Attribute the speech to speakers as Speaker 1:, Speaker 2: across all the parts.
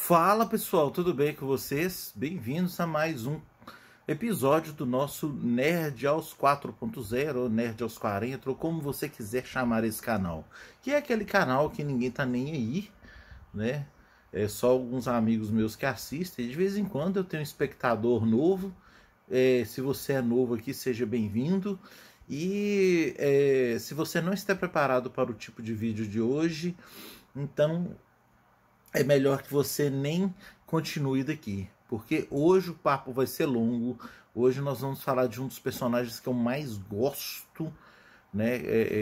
Speaker 1: Fala pessoal, tudo bem com vocês? Bem-vindos a mais um episódio do nosso Nerd aos 4.0 ou Nerd aos 40, ou como você quiser chamar esse canal. Que é aquele canal que ninguém tá nem aí, né? É só alguns amigos meus que assistem. De vez em quando eu tenho um espectador novo. Se você é novo aqui, seja bem-vindo. E se você não está preparado para o tipo de vídeo de hoje, então é melhor que você nem continue daqui, porque hoje o papo vai ser longo. Hoje nós vamos falar de um dos personagens que eu mais gosto, né?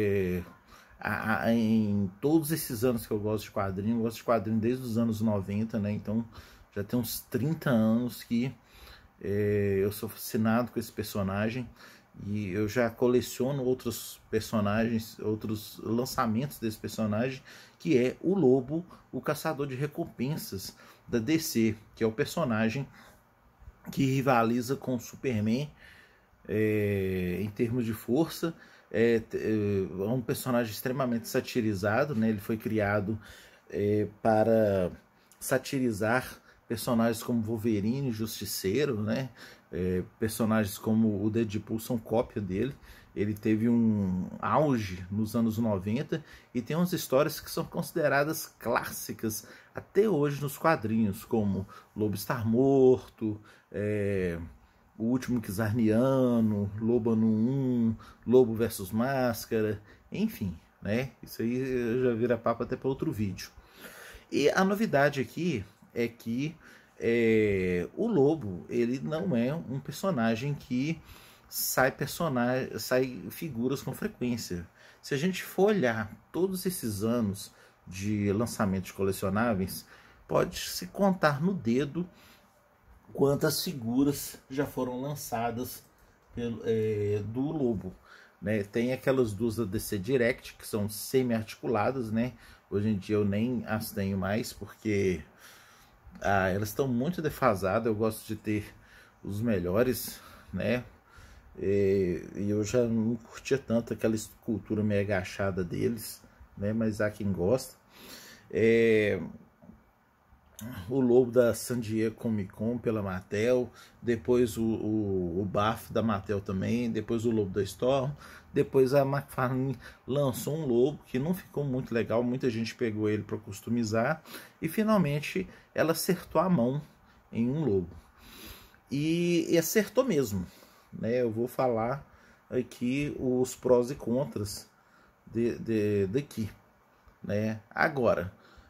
Speaker 1: Em todos esses anos que eu gosto de quadrinho, eu gosto de quadrinho desde os anos 90, né? Então já tem uns 30 anos que eu sou fascinado com esse personagem. E eu já coleciono outros personagens, outros lançamentos desse personagem, que é o Lobo, o caçador de recompensas da DC, que é o personagem que rivaliza com o Superman em termos de força. É um personagem extremamente satirizado, né? Ele foi criado para satirizar personagens como Wolverine, Justiceiro, né? Personagens como o Deadpool são cópia dele. Ele teve um auge nos anos 90 e tem umas histórias que são consideradas clássicas até hoje nos quadrinhos, como Lobo Estar Morto, O Último Czarniano, Lobo Ano 1, Lobo versus Máscara, enfim, né? Isso aí já vira papo até para outro vídeo. E a novidade aqui é que o Lobo, ele não é um personagem que sai figuras com frequência. Se a gente for olhar todos esses anos de lançamento de colecionáveis, pode-se contar no dedo quantas figuras já foram lançadas do Lobo, né? Tem aquelas duas da DC Direct que são semi-articuladas, né? Hoje em dia eu nem as tenho mais porque elas estão muito defasadas. Eu gosto de ter os melhores, né? E eu já não curtia tanto aquela escultura meio agachada deles, né? Mas há quem gosta. O Lobo da San Diego Comic Con pela Mattel, depois o Bafo da Mattel também, depois o Lobo da Storm, depois a McFarlane lançou um Lobo que não ficou muito legal, muita gente pegou ele para customizar e finalmente ela acertou a mão em um Lobo e acertou mesmo, né? Eu vou falar aqui os prós e contras daqui, né? Agora,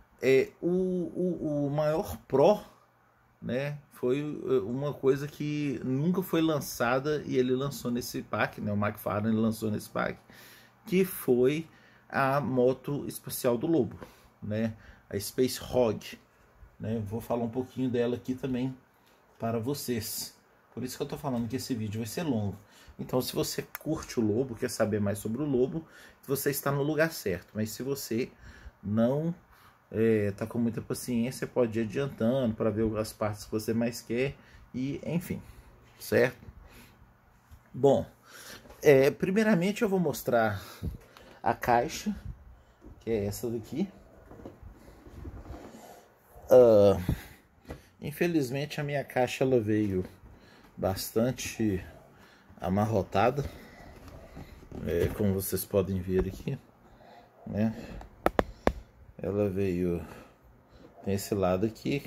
Speaker 1: o maior pró, né, foi uma coisa que nunca foi lançada e ele lançou nesse pack, né, o McFarlane lançou nesse pack, que foi a moto espacial do Lobo, né, a Space Hog, né. Vou falar um pouquinho dela aqui também para vocês, por isso que eu tô falando que esse vídeo vai ser longo. Então, se você curte o Lobo, quer saber mais sobre o Lobo, você está no lugar certo. Mas se você não tá com muita paciência, pode ir adiantando para ver as partes que você mais quer e enfim, certo? Bom, primeiramente eu vou mostrar a caixa, que é essa daqui. Infelizmente a minha caixa ela veio bastante amarrotada, como vocês podem ver aqui, né? Ela veio, tem esse lado aqui,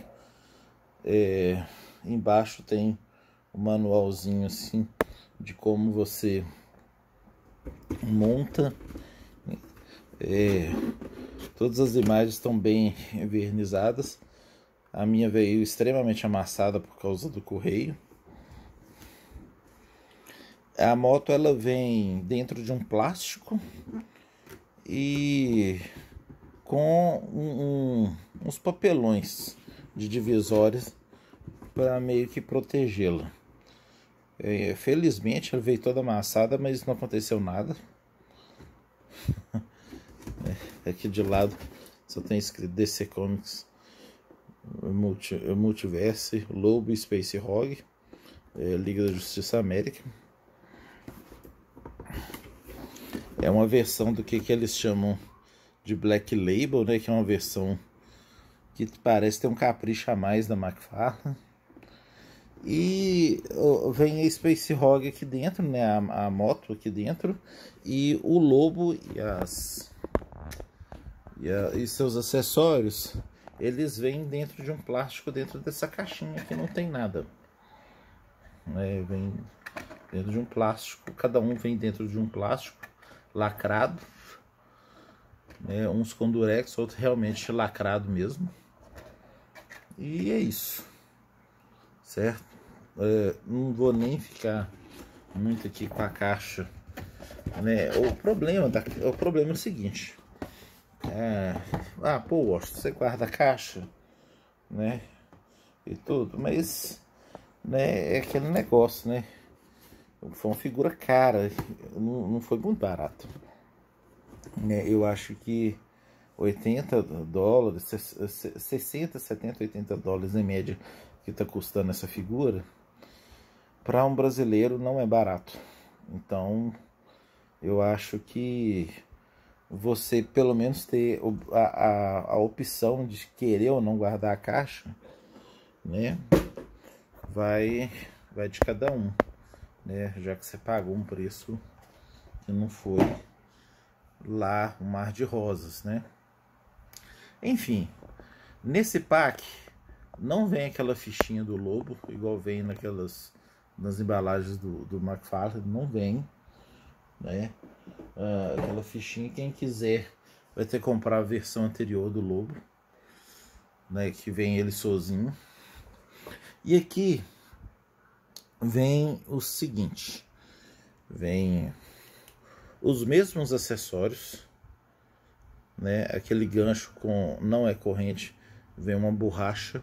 Speaker 1: embaixo tem um manualzinho assim de como você monta. Todas as imagens estão bem envernizadas. A minha veio extremamente amassada por causa do correio. A moto ela vem dentro de um plástico e com uns papelões de divisórias para meio que protegê-la. Felizmente ela veio toda amassada, mas não aconteceu nada. Aqui de lado só tem escrito DC Comics Multiverse, Lobo e Space Hog, Liga da Justiça América. É uma versão do que eles chamam de Black Label, né, que é uma versão que parece ter um capricho a mais da McFarlane. E vem a Space Hog aqui dentro, né? A moto aqui dentro. E o lobo e seus acessórios, eles vêm dentro de um plástico, dentro dessa caixinha que não tem nada. Vem dentro de um plástico, cada um vem dentro de um plástico lacrado. Uns com durex, outros realmente lacrado mesmo. E é isso, certo? Não vou nem ficar muito aqui com a caixa, né? O problema é o seguinte: pô, você guarda a caixa, né? E tudo, mas, né, é aquele negócio, né? Foi uma figura cara, não foi muito barato. Eu acho que $80, 60, 70, $80 em média que está custando essa figura, para um brasileiro não é barato. Então eu acho que você pelo menos ter a opção de querer ou não guardar a caixa, né, vai de cada um, né, já que você pagou um preço que não foi lá um mar de rosas, né? Enfim, nesse pack não vem aquela fichinha do lobo, igual vem nas embalagens do McFarlane, não vem, né? Aquela fichinha, quem quiser vai ter que comprar a versão anterior do lobo, né? Que vem ele sozinho. E aqui vem o seguinte, vem os mesmos acessórios, né? Aquele gancho não é corrente, vem uma borracha,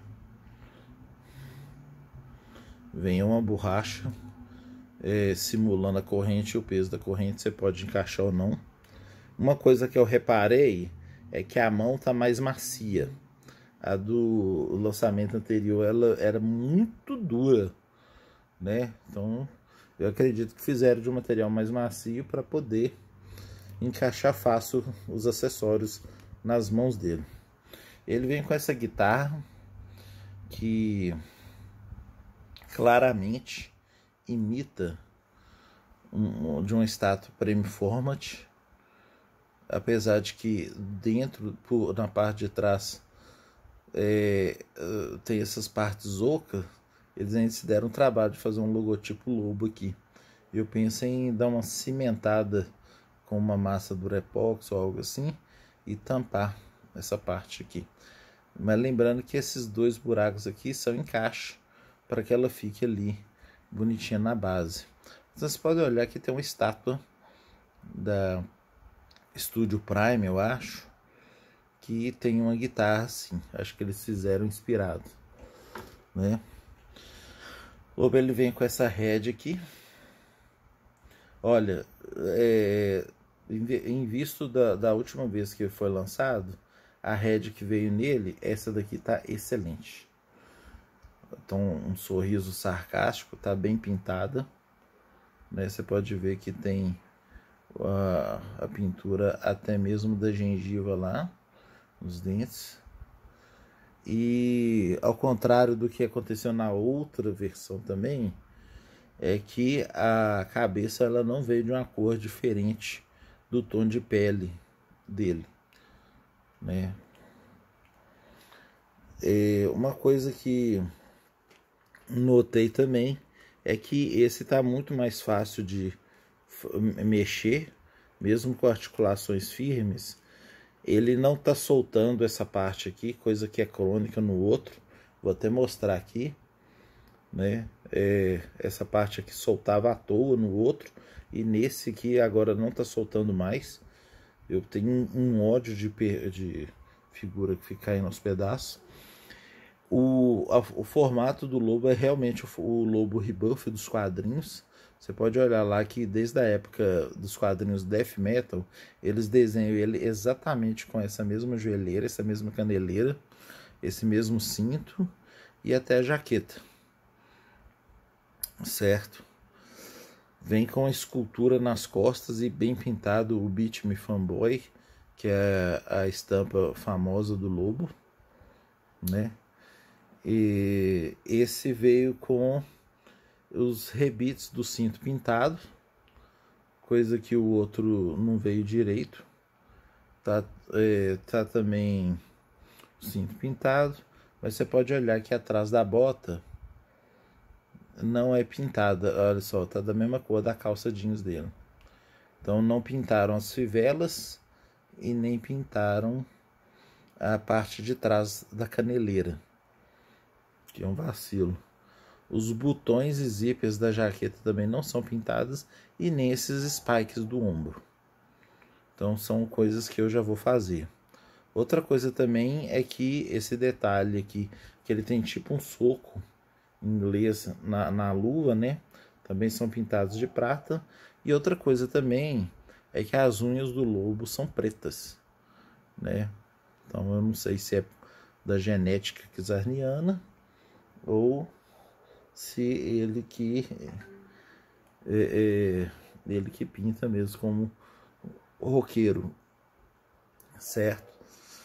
Speaker 1: simulando a corrente e o peso da corrente. Você pode encaixar ou não. Uma coisa que eu reparei é que a mão tá mais macia. A do lançamento anterior ela era muito dura, né? Então eu acredito que fizeram de um material mais macio para poder encaixar fácil os acessórios nas mãos dele. Ele vem com essa guitarra que claramente imita de uma estátua Premium Format, apesar de que dentro, na parte de trás, tem essas partes ocas. Eles ainda se deram o trabalho de fazer um logotipo lobo aqui. Eu penso em dar uma cimentada com uma massa durepox ou algo assim e tampar essa parte aqui. Mas lembrando que esses dois buracos aqui são encaixe para que ela fique ali bonitinha na base. Então, vocês podem olhar que tem uma estátua da Studio Prime, eu acho, que tem uma guitarra assim. Acho que eles fizeram inspirado, né? O lobo, ele vem com essa head aqui. Olha, em visto da última vez que foi lançado, a head que veio nele, essa daqui tá excelente. Então, um sorriso sarcástico, tá bem pintada, né? Você pode ver que tem a pintura até mesmo da gengiva lá, nos dentes. E ao contrário do que aconteceu na outra versão também, é que a cabeça ela não veio de uma cor diferente do tom de pele dele, né? Uma coisa que notei também é que esse está muito mais fácil de mexer, mesmo com articulações firmes. Ele não está soltando essa parte aqui, coisa que é crônica no outro. Vou até mostrar aqui, né? Essa parte aqui soltava à toa no outro, e nesse aqui agora não está soltando mais. Eu tenho um ódio de figura que fica caindo aos pedaços. O formato do lobo é realmente o lobo rebuff dos quadrinhos. Você pode olhar lá que desde a época dos quadrinhos Death Metal, eles desenham ele exatamente com essa mesma joelheira, essa mesma caneleira, esse mesmo cinto e até a jaqueta, certo? Vem com a escultura nas costas e bem pintado o Beat Me Fanboy, que é a estampa famosa do lobo, né? E esse veio com os rebites do cinto pintado, coisa que o outro não veio direito. Tá também o cinto pintado, mas você pode olhar que atrás da bota não é pintada. Olha só, tá da mesma cor da calça jeans dele. Então não pintaram as fivelas e nem pintaram a parte de trás da caneleira, que é um vacilo. Os botões e zippers da jaqueta também não são pintados e nem esses spikes do ombro. Então são coisas que eu já vou fazer. Outra coisa também é que esse detalhe aqui, que ele tem tipo um soco inglês na luva, né? Também são pintados de prata. E outra coisa também é que as unhas do lobo são pretas, né? Então eu não sei se é da genética kizarniana ou se ele que ele que pinta mesmo como roqueiro, certo?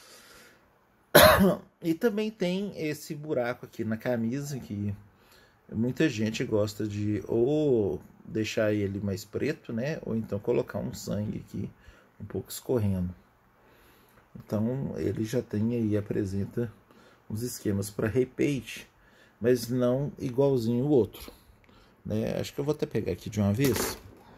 Speaker 1: E também tem esse buraco aqui na camisa que muita gente gosta de ou deixar ele mais preto, né? Ou então colocar um sangue aqui um pouco escorrendo. Então ele já tem aí, apresenta uns esquemas para repaint, mas não igualzinho o outro, né? Acho que eu vou até pegar aqui de uma vez.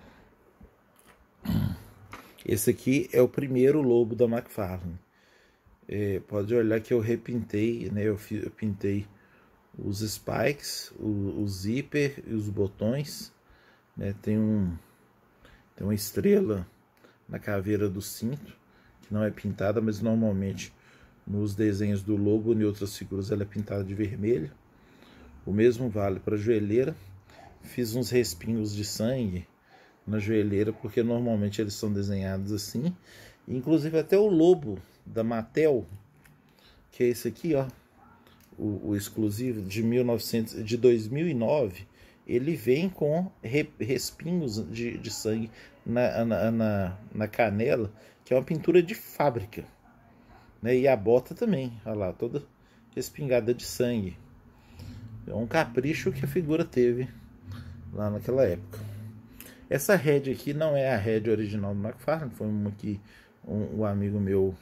Speaker 1: Esse aqui é o primeiro lobo da McFarlane. Pode olhar que eu repintei, né? Eu pintei os spikes, o zíper e os botões, né? Tem uma estrela na caveira do cinto, que não é pintada, mas normalmente nos desenhos do lobo e outras figuras ela é pintada de vermelho. O mesmo vale para a joelheira. Fiz uns respingos de sangue na joelheira, porque normalmente eles são desenhados assim. Inclusive até o lobo da Mattel, que é esse aqui, ó, o exclusivo de 2009, ele vem com respingos de sangue na canela, que é uma pintura de fábrica, né? E a bota também, olha lá, toda respingada de sangue. É um capricho que a figura teve lá naquela época. Essa head aqui não é a head original do McFarlane, foi uma que um amigo meu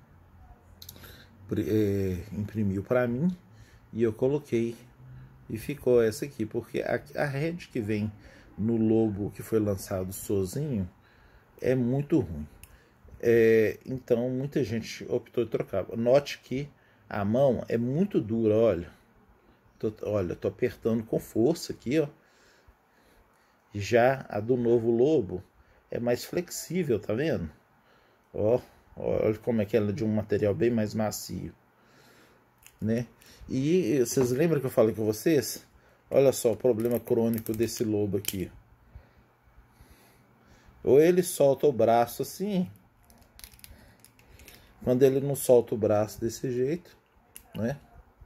Speaker 1: imprimiu para mim e eu coloquei e ficou essa aqui, porque a head que vem no lobo que foi lançado sozinho é muito ruim. Então muita gente optou em trocar. Note que a mão é muito dura, olha. Tô apertando com força aqui, ó. Já a do novo lobo é mais flexível, tá vendo? Ó, olha como é que ela é de um material bem mais macio, né? E vocês lembram que eu falei com vocês? Olha só o problema crônico desse lobo aqui. Ou ele solta o braço assim, quando ele não solta o braço desse jeito, né?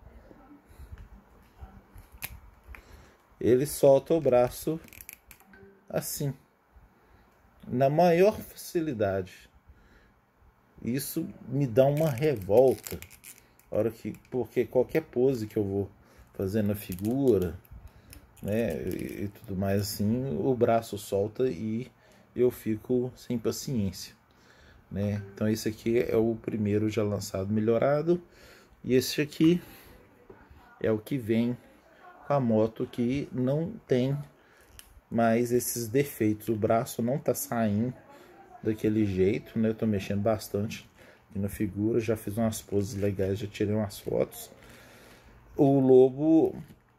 Speaker 1: Ele solta o braço assim, na maior facilidade. Isso me dá uma revolta, porque qualquer pose que eu vou fazer na figura, né, e tudo mais assim, o braço solta e eu fico sem paciência, né? Então esse aqui é o primeiro já lançado melhorado, e esse aqui é o que vem com a moto, que não tem mais esses defeitos. O braço não tá saindo daquele jeito, né? Eu tô mexendo bastante aqui na figura, já fiz umas poses legais, já tirei umas fotos. O lobo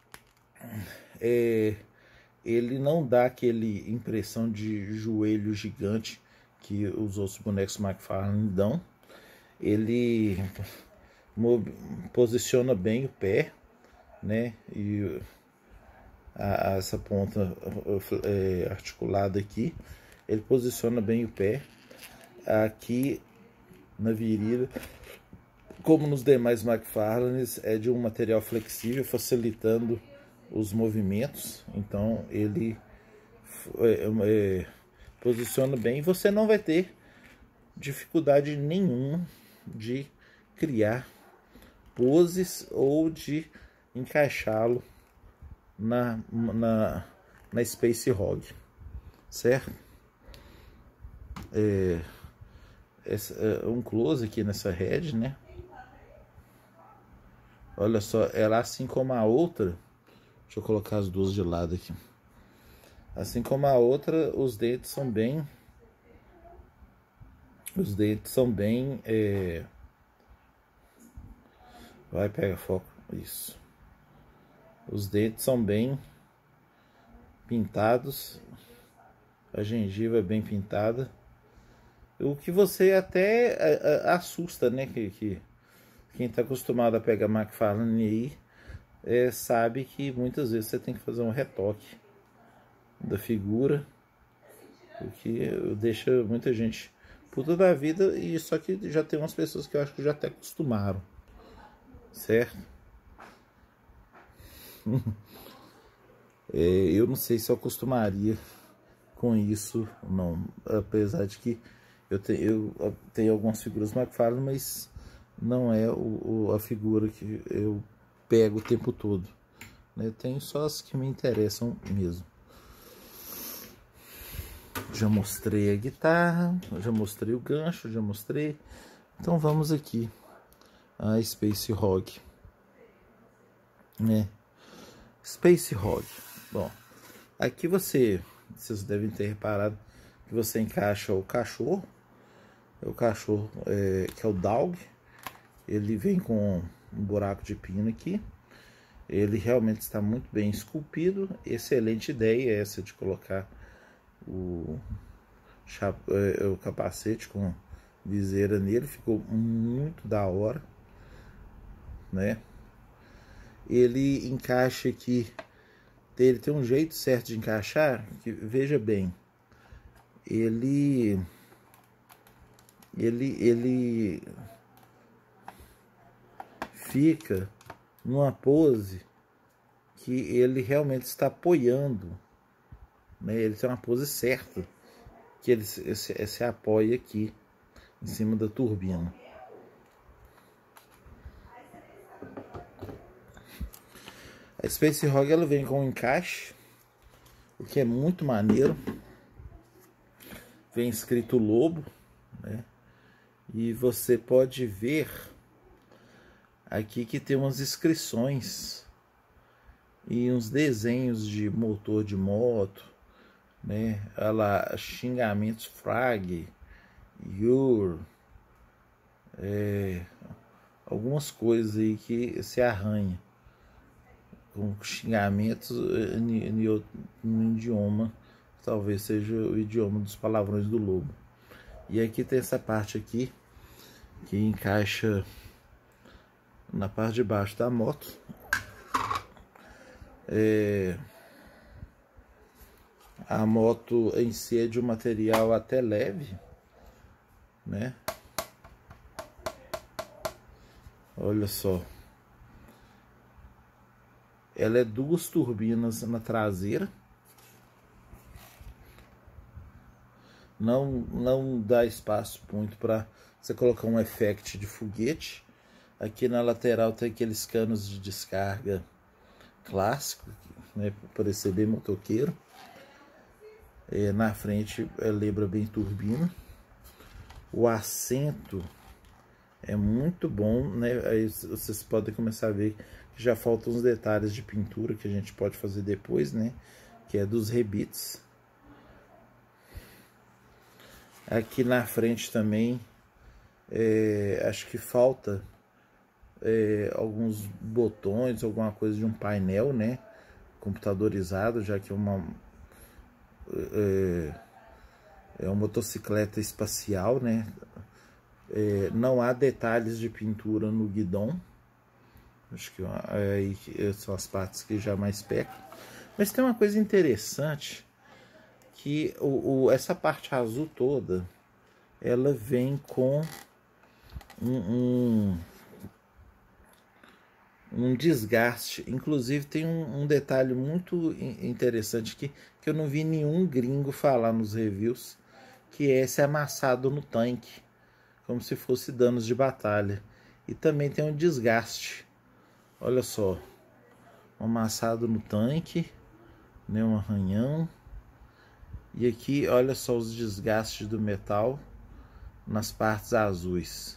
Speaker 1: ele não dá aquele impressão de joelho gigante que os outros bonecos McFarlane dão. Ele posiciona bem o pé, né? E essa ponta articulada aqui, ele posiciona bem o pé. Aqui na virilha, como nos demais McFarlanes, é de um material flexível, facilitando os movimentos. Então ele posiciona bem e você não vai ter dificuldade nenhuma de criar poses ou de encaixá-lo na Space Hog, certo? Um close aqui nessa head, né? Olha só, ela assim como a outra, deixa eu colocar as duas de lado aqui. Assim como a outra, os dentes são bem, vai, pega foco, isso. Os dentes são bem pintados, a gengiva é bem pintada, o que você até assusta, né? Que quem está acostumado a pegar McFarlane aí sabe que muitas vezes você tem que fazer um retoque da figura, o que deixa muita gente puta da vida, e só que já tem umas pessoas que eu acho que já até acostumaram, certo? Eu não sei se eu acostumaria com isso, não, apesar de que eu tenho algumas figuras McFarlane, mas não é a figura que eu pego o tempo todo, né? Eu tenho só as que me interessam mesmo. Já mostrei a guitarra, já mostrei o gancho, já mostrei. Então vamos aqui a Space Hog, né? Space Hog. Bom, aqui vocês devem ter reparado que você encaixa o cachorro, que é o Dog. Ele vem com um buraco de pino aqui. Ele realmente está muito bem esculpido. Excelente ideia essa de colocar o capacete com viseira nele, ficou muito da hora, né? Ele encaixa aqui, ele tem um jeito certo de encaixar, que veja bem, ele fica numa pose que ele realmente está apoiando, né? Ele tem uma pose certa, que ele se apoia aqui em cima da turbina. A Space Hog ela vem com um encaixe, o que é muito maneiro. Vem escrito Lobo, né? E você pode ver aqui que tem umas inscrições e uns desenhos de motor de moto, né? Olha lá, xingamentos frag, your, algumas coisas aí que se arranha com xingamentos no idioma, talvez seja o idioma dos palavrões do lobo. E aqui tem essa parte aqui que encaixa na parte de baixo da moto. A moto em si é de um material até leve, né? Olha só, ela é duas turbinas na traseira, não dá espaço muito para você colocar um effect de foguete. Aqui na lateral tem aqueles canos de descarga clássico, né, para parecer bem motoqueiro. Na frente lembra bem turbina. O assento é muito bom, né? Aí vocês podem começar a ver que já faltam uns detalhes de pintura que a gente pode fazer depois, né? Que é dos rebites. Aqui na frente também acho que falta alguns botões, alguma coisa de um painel, né? Computadorizado, já que é uma motocicleta espacial, né? Não há detalhes de pintura no guidão. Acho que aí são as partes que já mais pecam. Mas tem uma coisa interessante, que essa parte azul toda, ela vem com um desgaste. Inclusive tem um detalhe muito interessante que eu não vi nenhum gringo falar nos reviews, que é esse amassado no tanque, como se fosse danos de batalha. E também tem um desgaste. Olha só, um amassado no tanque, né, um arranhão. E aqui, olha só os desgastes do metal nas partes azuis.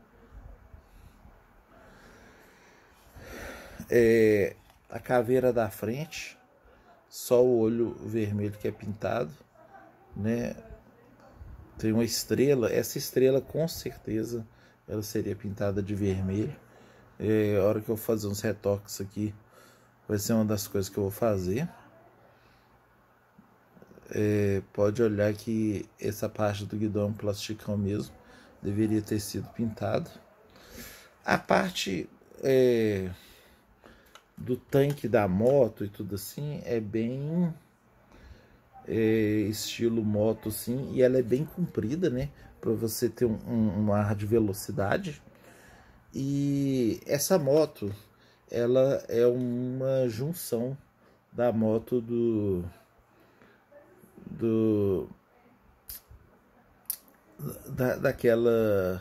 Speaker 1: A caveira da frente, só o olho vermelho que é pintado, né? Tem uma estrela, essa estrela com certeza ela seria pintada de vermelho. A hora que eu fazer uns retoques aqui, vai ser uma das coisas que eu vou fazer. Pode olhar que essa parte do guidão é um plasticão mesmo, deveria ter sido pintado. A parte do tanque da moto e tudo assim é bem estilo moto assim, e ela é bem comprida, né, para você ter um ar de velocidade. E essa moto, ela é uma junção da moto daquela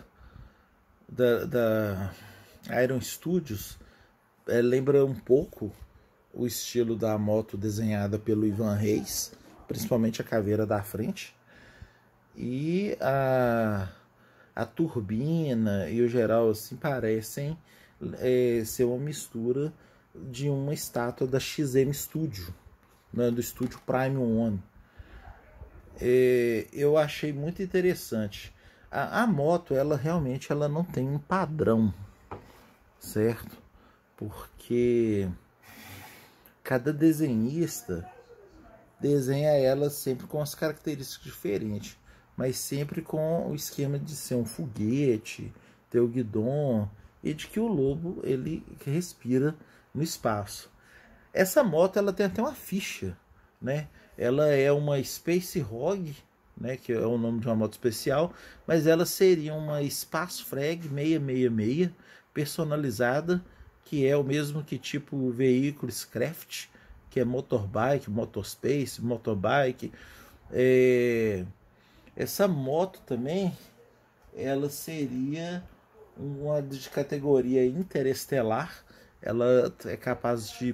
Speaker 1: da Iron Studios. Lembra um pouco o estilo da moto desenhada pelo Ivan Reis, principalmente a caveira da frente. E a turbina e o geral assim parecem ser uma mistura de uma estátua da XM Studio, né, do estúdio Prime One. Eu achei muito interessante. A moto, ela realmente ela não tem um padrão, certo? Porque cada desenhista desenha ela sempre com as características diferentes, mas sempre com o esquema de ser um foguete, ter o guidão e de que o lobo ele respira no espaço. Essa moto ela tem até uma ficha, né? Ela é uma Space Hog, né, que é o nome de uma moto especial, mas ela seria uma Espaço Frag 666 personalizada, que é o mesmo que tipo veículos Craft, que é motorbike, motorspace, motorbike. Essa moto também, ela seria uma de categoria interestelar. Ela é capaz de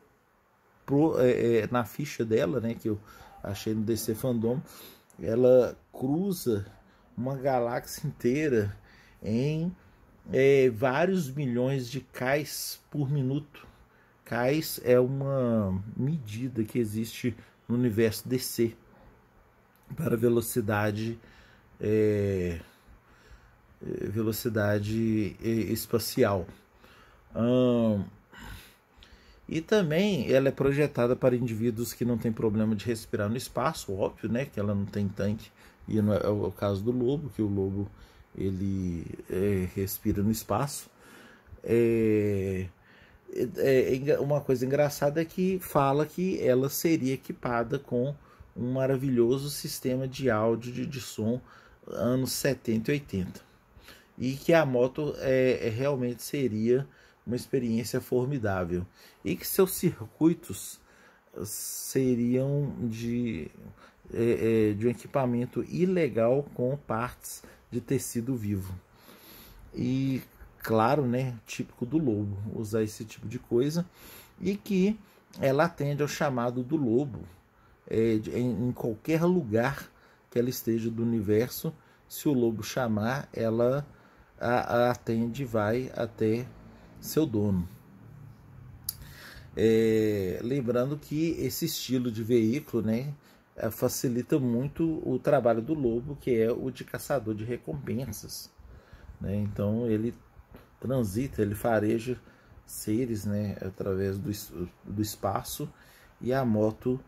Speaker 1: na ficha dela, né, que eu achei no DC Fandom, ela cruza uma galáxia inteira em vários milhões de kais por minuto. Kais é uma medida que existe no universo DC para velocidade espacial. E também ela é projetada para indivíduos que não têm problema de respirar no espaço, óbvio, né, que ela não tem tanque, e não é o caso do lobo, que o lobo ele respira no espaço. Uma coisa engraçada é que fala que ela seria equipada com um maravilhoso sistema de áudio de som anos 70 e 80. E que a moto realmente seria uma experiência formidável. E que seus circuitos seriam de um equipamento ilegal com partes de tecido vivo. E claro, né, típico do lobo, usar esse tipo de coisa. E que ela atende ao chamado do lobo em qualquer lugar que ela esteja do universo. Se o lobo chamar, ela a atende e vai até seu dono. Lembrando que esse estilo de veículo, né, facilita muito o trabalho do lobo, que é o de caçador de recompensas, né? Então ele transita, ele fareja seres, né, através do espaço, e a moto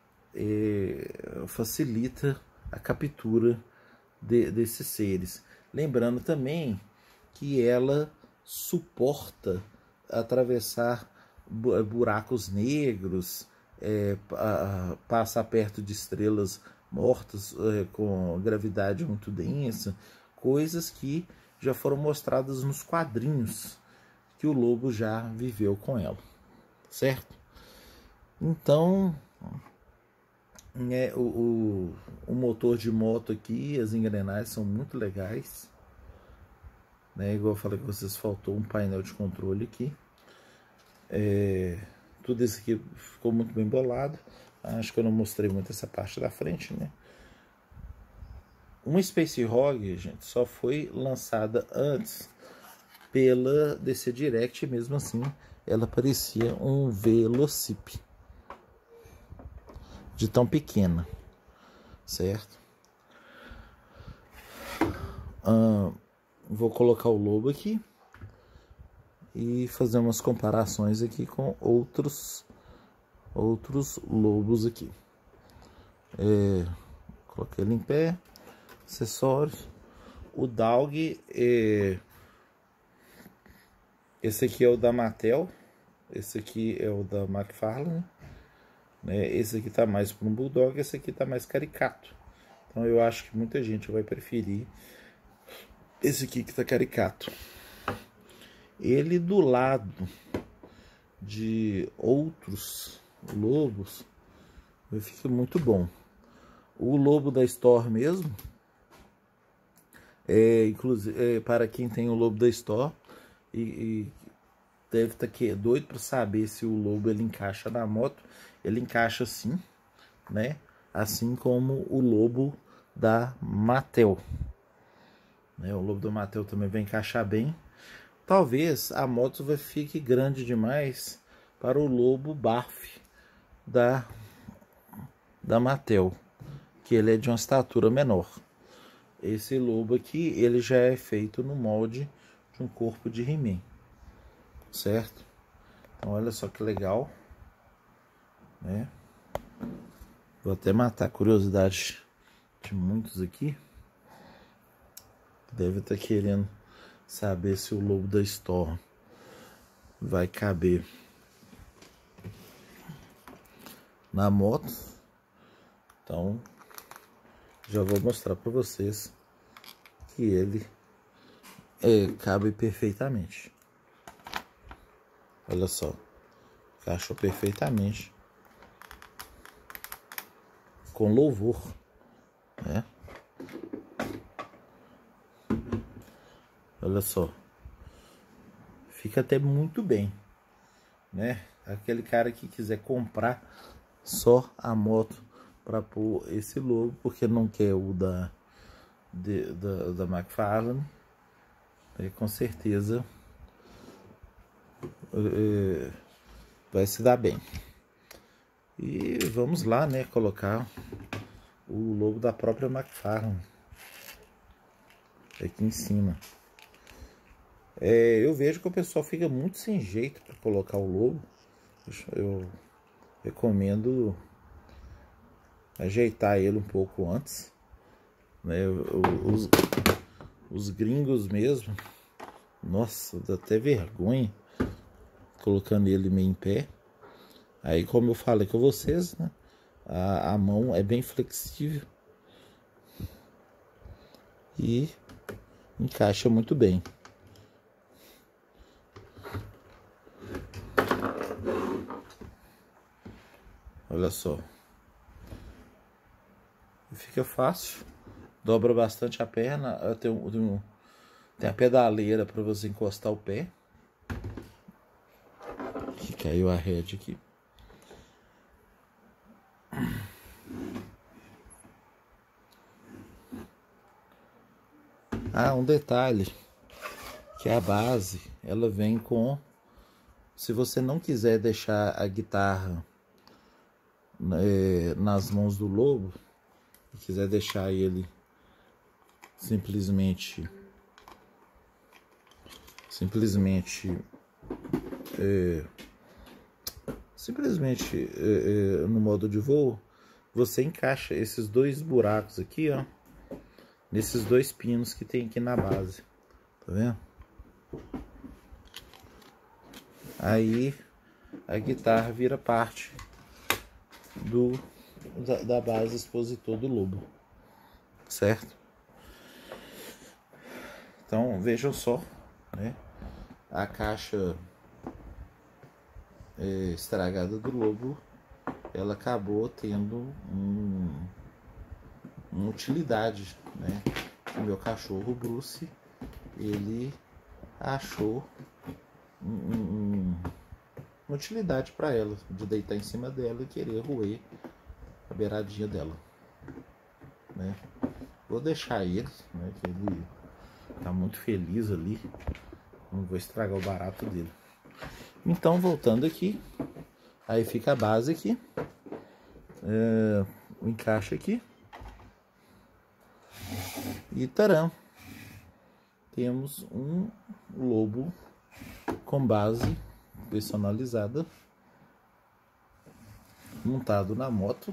Speaker 1: facilita a captura desses seres. Lembrando também que ela suporta atravessar buracos negros, passar perto de estrelas mortas com gravidade muito densa, coisas que já foram mostradas nos quadrinhos que o lobo já viveu com ela, certo? Então, o motor de moto aqui, as engrenagens são muito legais, né? Igual eu falei com vocês, faltou um painel de controle aqui. Tudo isso aqui ficou muito bem bolado. Acho que eu não mostrei muito essa parte da frente, né? Uma Space Hog, gente, só foi lançada antes pela DC Direct, mesmo assim ela parecia um Velocip de tão pequena, certo? Vou colocar o lobo aqui e fazer umas comparações aqui com outros lobos aqui. Coloquei ele em pé, acessórios. O Dog, esse aqui é o da Mattel, esse aqui é o da McFarlane, né? Esse aqui tá mais para um Bulldog, esse aqui tá mais caricato. Então eu acho que muita gente vai preferir esse aqui que tá caricato. Ele do lado de outros lobos fica muito bom. O lobo da Store mesmo, inclusive para quem tem o lobo da Store e deve estar doido para saber se o lobo ele encaixa na moto, ele encaixa sim, né? Assim como o lobo da Mattel, né? O lobo da Mattel também vai encaixar bem. Talvez a moto fique grande demais para o lobo Barf da Mattel, que ele é de uma estatura menor. Esse lobo aqui, ele já é feito no molde de um corpo de He-Man, certo? Então olha só que legal, né? Vou até matar a curiosidade de muitos aqui. Deve estar querendo saber se o lobo da Store vai caber na moto. Então já vou mostrar para vocês que ele cabe perfeitamente. Olha só, encaixou perfeitamente, com louvor, né? Olha só, fica até muito bem, né? Aquele cara que quiser comprar só a moto para pôr esse logo, porque não quer o da McFarlane, com certeza vai se dar bem. E vamos lá, né, colocar o logo da própria McFarlane aqui em cima. Eu vejo que o pessoal fica muito sem jeito para colocar o logo. Eu recomendo ajeitar ele um pouco antes, né? Os gringos mesmo, nossa, dá até vergonha colocando ele meio em pé. Aí, como eu falei com vocês, né, a mão é bem flexível e encaixa muito bem. Olha só, fica fácil, dobra bastante a perna. Tem a pedaleira para você encostar o pé. Aqui caiu a rede aqui. Um detalhe, que a base ela vem com, se você não quiser deixar a guitarra nas mãos do lobo e quiser deixar ele simplesmente no modo de voo, você encaixa esses dois buracos aqui, ó, nesses dois pinos que tem aqui na base, tá vendo? Aí a guitarra vira parte da base expositor do lobo, certo? Então vejam só, né? A caixa estragada do lobo, ela acabou tendo uma utilidade, né? O meu cachorro Bruce, ele achou uma utilidade para ela, de deitar em cima dela e querer roer a beiradinha dela, né? Vou deixar ele, né, que ele tá muito feliz ali, não vou estragar o barato dele. Então, voltando aqui, aí fica a base aqui, o encaixe aqui, e taram, temos um lobo com base personalizada, montado na moto,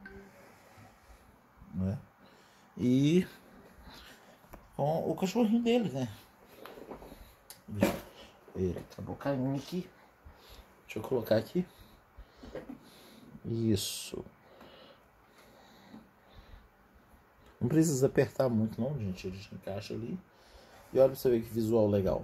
Speaker 1: né? E com o cachorrinho dele, né? Ele acabou caindo aqui. Deixa eu colocar aqui. Isso. Não precisa apertar muito não, gente. A gente encaixa ali. E olha pra você ver que visual legal.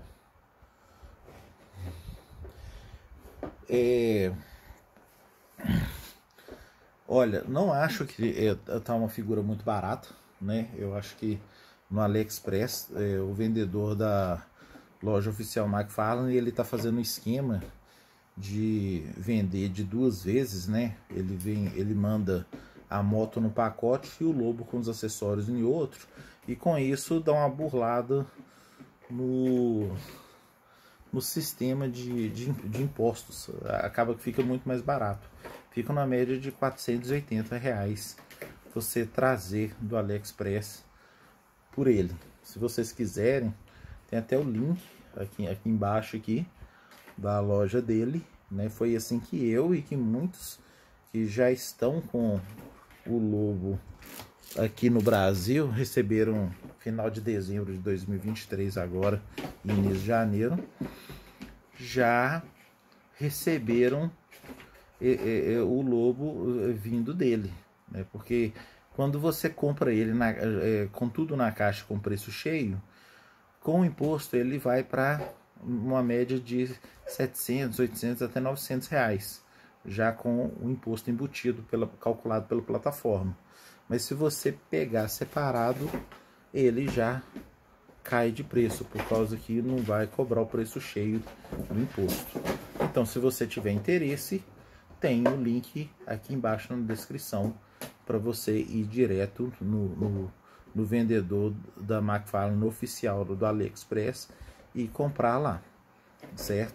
Speaker 1: Olha, não acho que tá uma figura muito barata, né? Eu acho que no AliExpress, o vendedor da loja oficial McFarlane, ele tá fazendo um esquema de vender de 2 vezes, né? Ele manda a moto no pacote e o lobo com os acessórios em outro, e com isso dá uma burlada no sistema de impostos. Acaba que fica muito mais barato. Fica na média de R$480 você trazer do AliExpress por ele. Se vocês quiserem, tem até o link aqui embaixo aqui da loja dele, né? Foi assim que eu e que muitos que já estão com o lobo aqui no Brasil receberam final de dezembro de 2023 agora, início de janeiro, já receberam o lobo vindo dele, né? Porque quando você compra ele com tudo na caixa com preço cheio, com o imposto ele vai para uma média de 700, 800 até R$900, já com o imposto embutido, calculado pela plataforma. Mas se você pegar separado, ele já cai de preço, por causa que não vai cobrar o preço cheio do imposto. Então, se você tiver interesse, tem o link aqui embaixo na descrição para você ir direto no vendedor da McFarlane oficial do AliExpress e comprar lá, certo?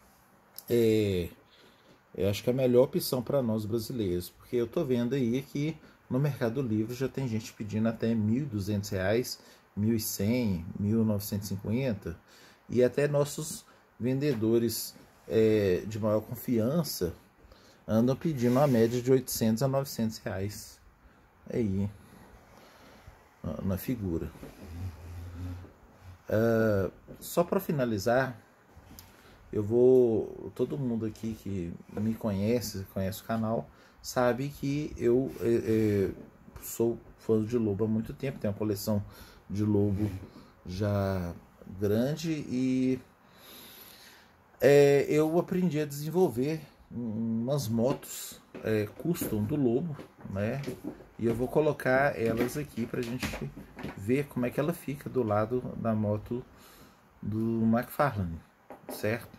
Speaker 1: Eu acho que é a melhor opção para nós brasileiros, porque eu tô vendo aí que no Mercado Livre já tem gente pedindo até R$1.200, R$1.100, R$1.950, e até nossos vendedores de maior confiança andam pedindo uma média de R$800 a R$900 aí na figura. Só para finalizar, todo mundo aqui que me conhece o canal, sabe que eu sou fã de lobo há muito tempo, tenho uma coleção de lobo já grande, e eu aprendi a desenvolver umas motos custom do lobo, né? E eu vou colocar elas aqui pra gente ver como é que ela fica do lado da moto do McFarlane, certo?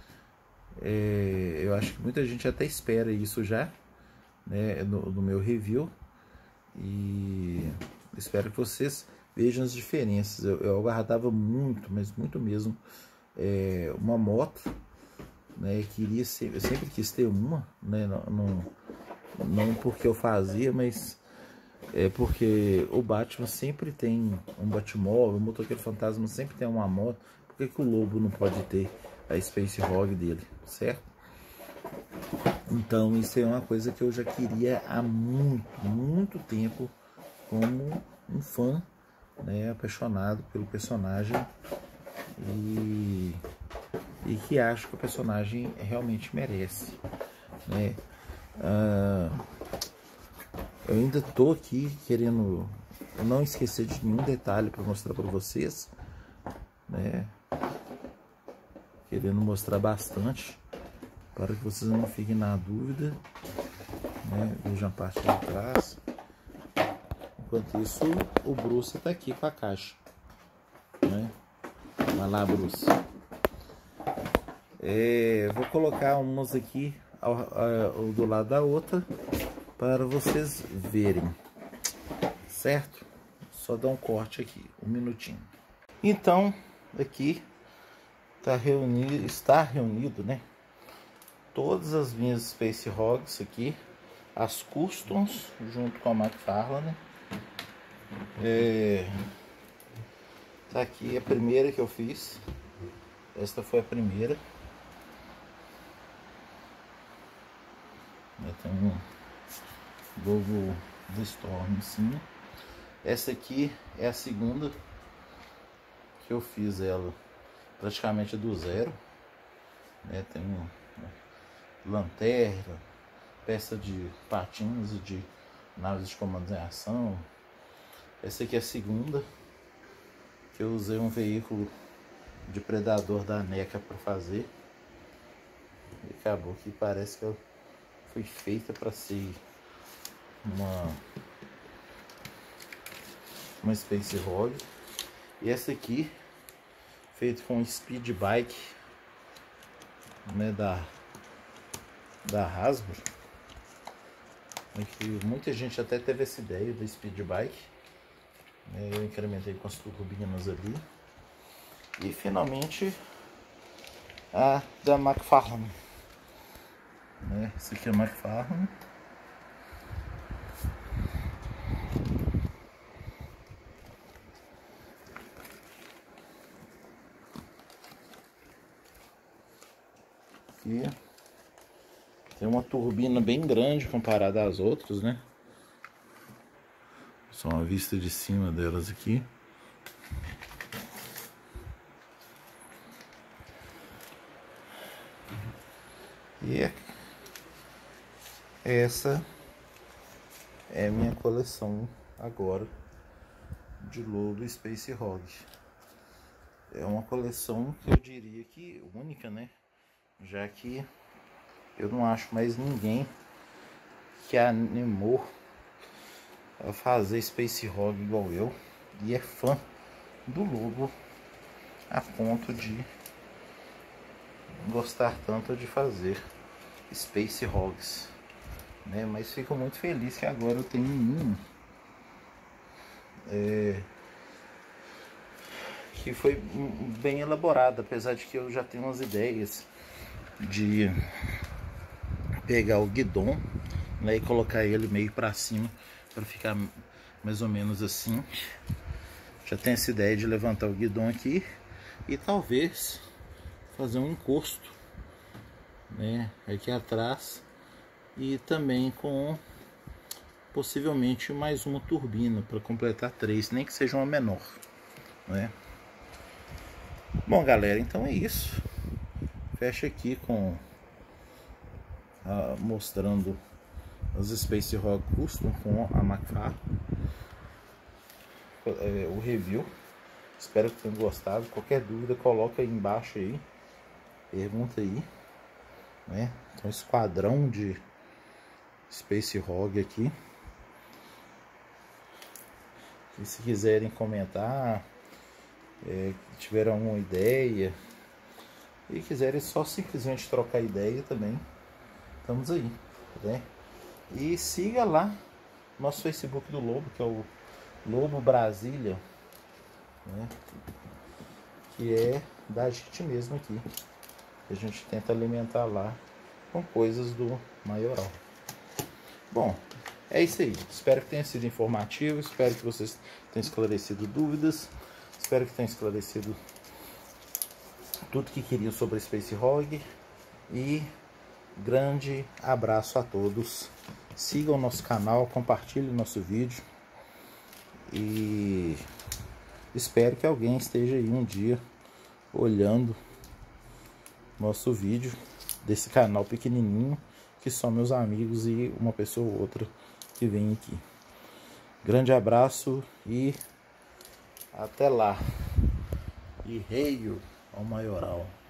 Speaker 1: Eu acho que muita gente até espera isso já, né, no meu review, e espero que vocês vejam as diferenças. Eu aguardava muito, mas muito mesmo, uma moto, né? Eu sempre quis ter uma, né? Não porque eu fazia, mas porque o Batman sempre tem um Batmóvel, o Motoqueiro Fantasma sempre tem uma moto. Por que o lobo não pode ter a Space Hog dele, certo? Então isso é uma coisa que eu já queria há muito tempo, como um fã, né, apaixonado pelo personagem, e que acho que o personagem realmente merece, né? Eu ainda tô aqui querendo não esquecer de nenhum detalhe para mostrar para vocês, né? Querendo mostrar bastante para que vocês não fiquem na dúvida, né? Vejam a parte de trás. Enquanto isso, o Bruce tá aqui com a caixa, né? Vai lá, Bruce. Vou colocar umas aqui do lado da outra para vocês verem, certo? Só dar um corte aqui, um minutinho. Então, aqui está reunido, né? Todas as minhas Space Hogs aqui, as Customs junto com a McFarlane. Tá aqui a primeira que eu fiz. Esta foi a primeira. Tem um logo do Storm em cima. Essa aqui é a segunda que eu fiz ela praticamente do zero, né? Tem lanterna, peça de patins e de naves de comando em ação. Essa aqui é a segunda que eu usei um veículo de predador da NECA para fazer, e acabou que parece que ela foi feita para ser uma Space Hog. E essa aqui feito com Speed Bike, né, da Hasbro. Aqui, muita gente até teve essa ideia do Speed Bike, né? Eu incrementei com as turbinas ali. E finalmente a da McFarlane, né? Essa aqui é a McFarlane. Aqui tem uma turbina bem grande comparada às outras, né? Só uma vista de cima delas aqui. E essa é a minha coleção agora de Lobo Space Hog. É uma coleção que eu diria que única, né? Já que eu não acho mais ninguém que animou a fazer Space Hog igual eu, e é fã do Lobo a ponto de gostar tanto de fazer Space Hogs, né? Mas fico muito feliz que agora eu tenho um que foi bem elaborado, apesar de que eu já tenho umas ideias de pegar o guidon, né, e colocar ele meio para cima para ficar mais ou menos assim. Já tenho essa ideia de levantar o guidon aqui e talvez fazer um encosto, né, aqui atrás, e também com possivelmente mais uma turbina para completar 3, nem que seja uma menor, né? Bom, galera, então é isso. Fecha aqui com mostrando as Space Hog Custom com a McFarlane, o review. Espero que tenham gostado. Qualquer dúvida, coloca aí embaixo aí, pergunta aí, né? Então, esquadrão de Space Hog aqui. E se quiserem comentar, tiver alguma ideia e quiserem só simplesmente trocar ideia também, estamos aí, né? E siga lá nosso Facebook do Lobo, que é o Lobo Brasília, né? Que é da gente mesmo aqui. A gente tenta alimentar lá com coisas do Maioral. Bom, é isso aí. Espero que tenha sido informativo. Espero que vocês tenham esclarecido dúvidas. Espero que tenha esclarecido tudo que queriam sobre a Space Hog. E grande abraço a todos. Sigam o nosso canal, compartilhem nosso vídeo. E espero que alguém esteja aí um dia olhando nosso vídeo desse canal pequenininho, que só meus amigos e uma pessoa ou outra que vem aqui. Grande abraço e até lá. E reio ao Maioral.